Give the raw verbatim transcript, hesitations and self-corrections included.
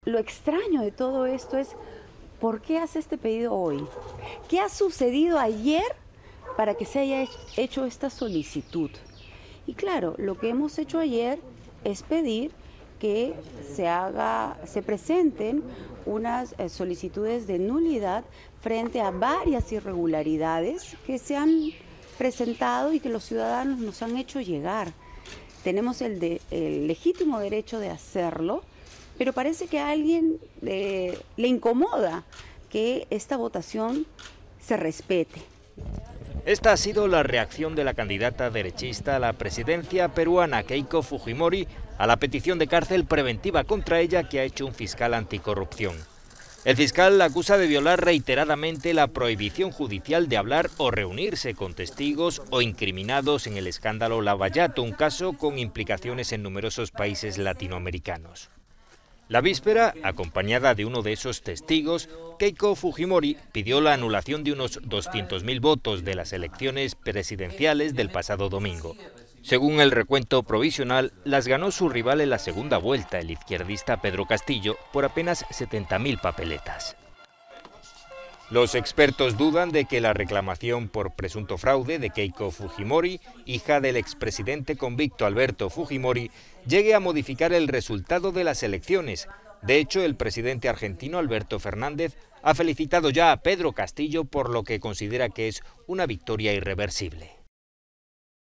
lo extraño de todo esto es, ¿por qué hace este pedido hoy? ¿Qué ha sucedido ayer para que se haya hecho esta solicitud? Y claro, lo que hemos hecho ayer es pedir que se haga, se presenten unas eh, solicitudes de nulidad frente a varias irregularidades que se han presentado y que los ciudadanos nos han hecho llegar. Tenemos el, de, el legítimo derecho de hacerlo, pero parece que a alguien eh, le incomoda que esta votación se respete. Esta ha sido la reacción de la candidata derechista a la presidencia peruana, Keiko Fujimori, a la petición de cárcel preventiva contra ella que ha hecho un fiscal anticorrupción. El fiscal la acusa de violar reiteradamente la prohibición judicial de hablar o reunirse con testigos o incriminados en el escándalo Lavallato, un caso con implicaciones en numerosos países latinoamericanos. La víspera, acompañada de uno de esos testigos, Keiko Fujimori pidió la anulación de unos doscientos mil votos de las elecciones presidenciales del pasado domingo. Según el recuento provisional, las ganó su rival en la segunda vuelta, el izquierdista Pedro Castillo, por apenas setenta mil papeletas. Los expertos dudan de que la reclamación por presunto fraude de Keiko Fujimori, hija del expresidente convicto Alberto Fujimori, llegue a modificar el resultado de las elecciones. De hecho, el presidente argentino Alberto Fernández ha felicitado ya a Pedro Castillo por lo que considera que es una victoria irreversible.